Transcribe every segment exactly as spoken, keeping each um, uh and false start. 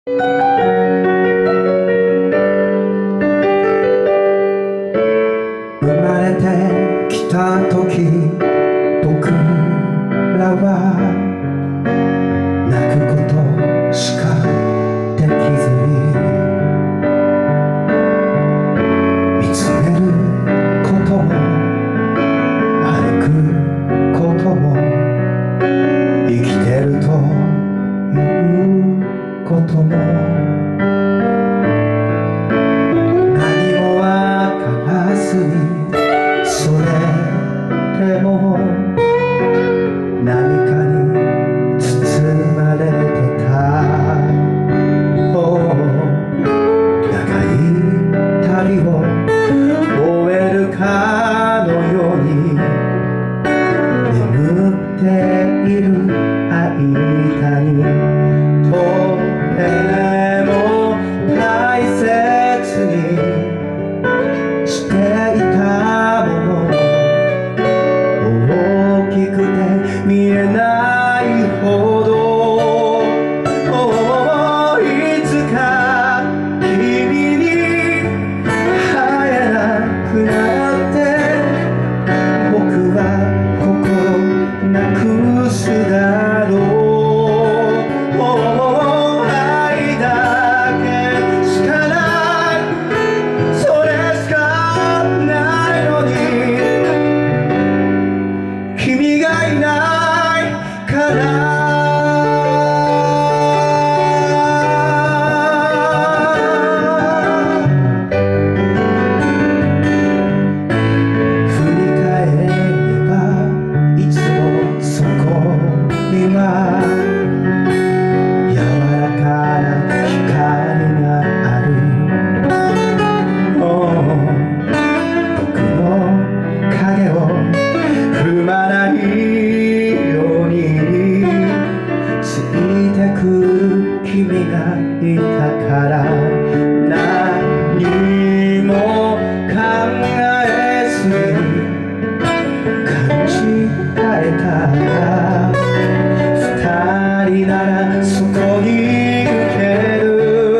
生まれてきた時、僕らは泣くことしかできずに、見つめることも歩くことも生きてるということも、何もわからずにそれでも何かに包まれてた。長い旅を終えるかのように、眠っている間にとても大切にしていたもの、大きくて見えないほど、いつか君に会えなくなって、僕は心なくすだろう。愛だけしかない、それしかないのに、君がいないから振り返れば、いつもそこには柔らかな光がある。僕の影を踏まないようについてくる君がいたから、何も考えずに感じられたら、二人ならそこに行ける。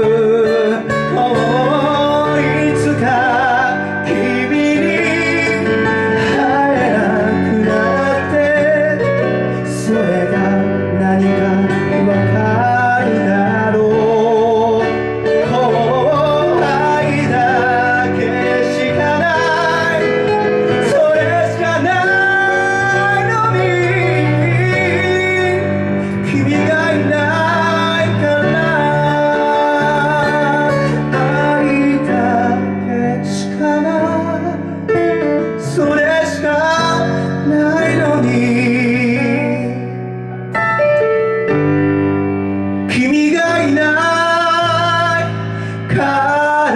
いつか君に会えなくなって、それが何かわかるだろう。愛だけしかない、それしかないのに、君がいないから愛だけしかない、それしかないのに、君がいないから。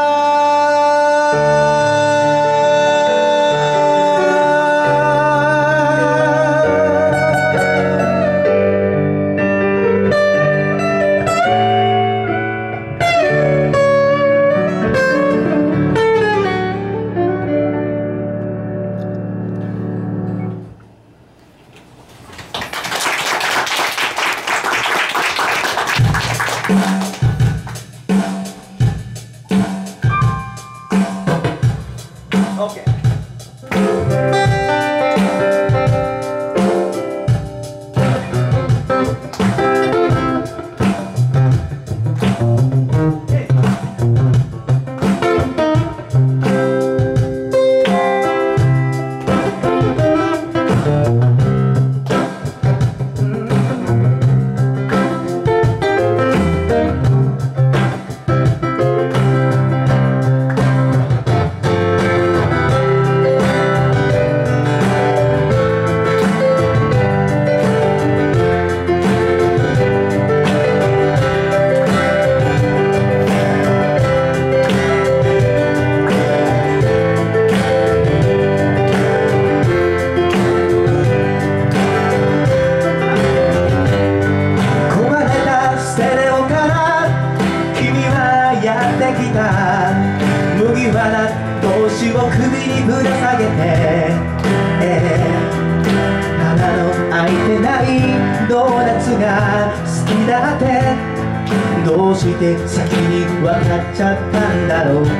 帽子を首にぶら下げて、えー、鼻の開いてないドーナツが好きだって、ドして先に分かっちゃったんだろう。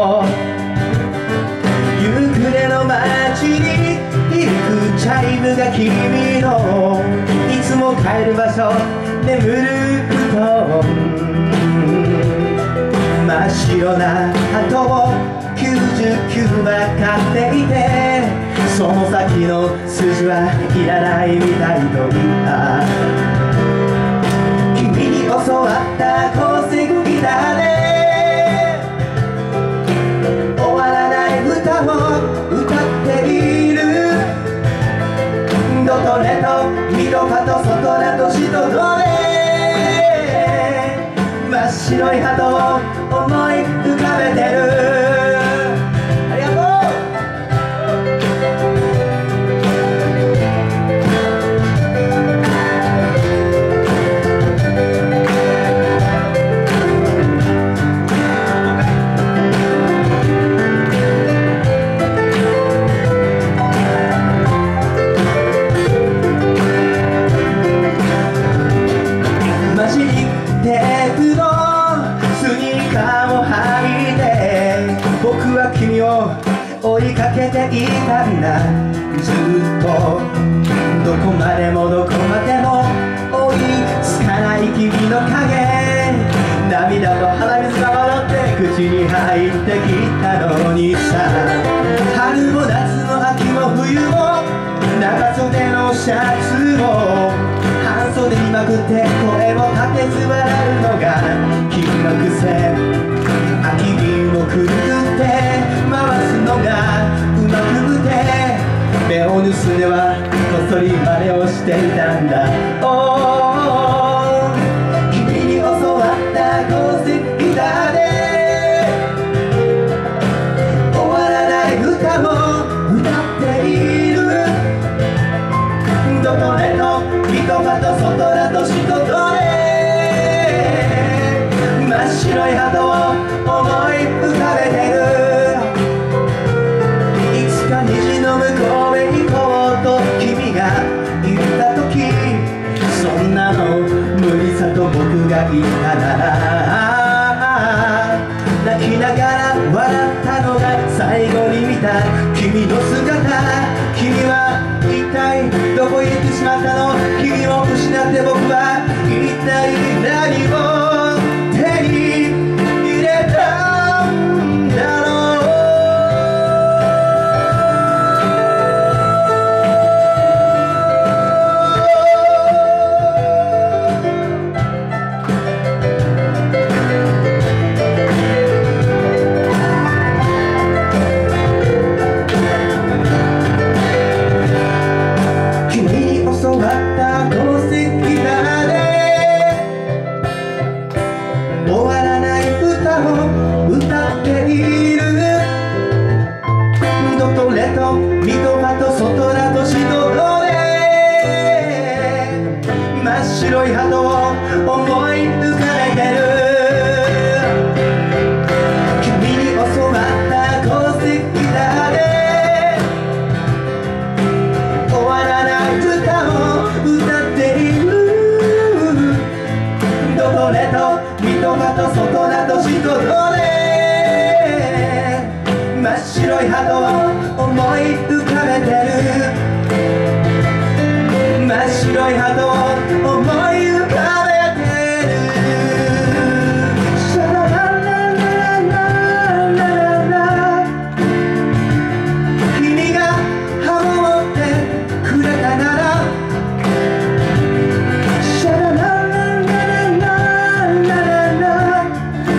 夕暮れの街に響くチャイムが君のいつも帰る場所眠る布団。真っ白な鳩をきゅうじゅうきゅうば飼っていて、その先の筋はいらないみたいと言った。君に教わったコーセグギターで終わらない歌を歌っている。ドとレとミとファとソとラとシとドレ、真っ白い鳩を思い浮かべてる。ありがとう。マジックテープのスニーカーを履いて僕は君を追いかけていたんだ。ずっとどこまでもどこまでも追いつかない君の影、涙と鼻水が笑って口に入ってきたのにさ。春も夏も秋も冬も長袖のシャツを半袖にまくって声を立てつ笑うのが君の癖。空き瓶をくるくって回すのがうまくて、目を盗んではこっそり真似をしていたんだ。おー、君に教わったコーセグギターで終わらない歌を歌っている。ドとレとミとファとソとラとシとドレ、真っ白い鳩を思い浮かべてる。いつか虹の向こうへ行こうと君が言った時、そんなの無理さと僕が言ったなら、泣きながら笑ったのが最後に見た君の姿。君は一体どこへ行ってしまったの。君を失って僕は一体何を手に入れたんだろう。君に教わったコーセグギターで終わらない歌を歌っている。ドとレとミとファとソとラとシとドレ、真っ白い鳩を思い浮かべてる。君に教わったコーセグギターで終わらない歌を歌っている。ドとレとミとファとソとラとシとドレ、真っ白い鳩を思い浮かべてる。真っ白い鳩を思い浮かべてる。シャララララララララ、君がハモってくれたなら、シャララララララララ、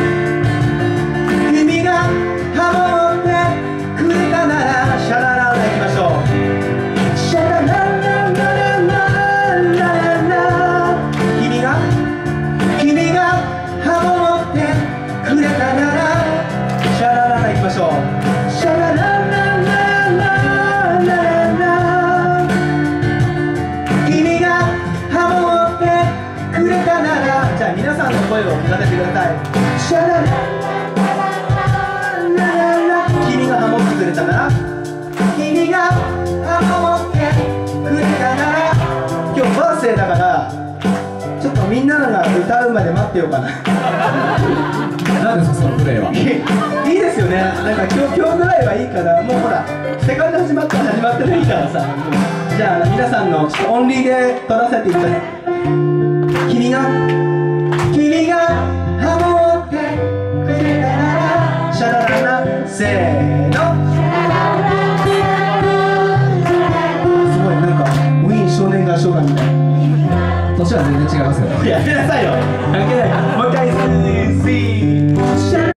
君がハモってくれたなら、シャラララいきましょう。シャララララララララ、君が君がハモってくれたなら、シャラララいきましょう。シャラララララララ、君がハモってくれたなら、じゃあ皆さんの声を聞かせてください。シャララララララ、君がハモってくれたなら、君がハモってくれたなら。今日バースデーだからちょっとみみんなが歌うまで待ってようかな。 何ですかそのプレーは。 いいですよね。なんか今日今日ぐらいはいいから、もうほらセカンド始まったら始まってないからさ。じゃあ皆さんのちょっとオンリーで撮らせていただき、君が君がハモってくれたらシャラララせーの。すごいなんかウィーン少年合唱団みたいな。 年は全然違いますよ。 やめなさいよ。関係ない。もう一回スースー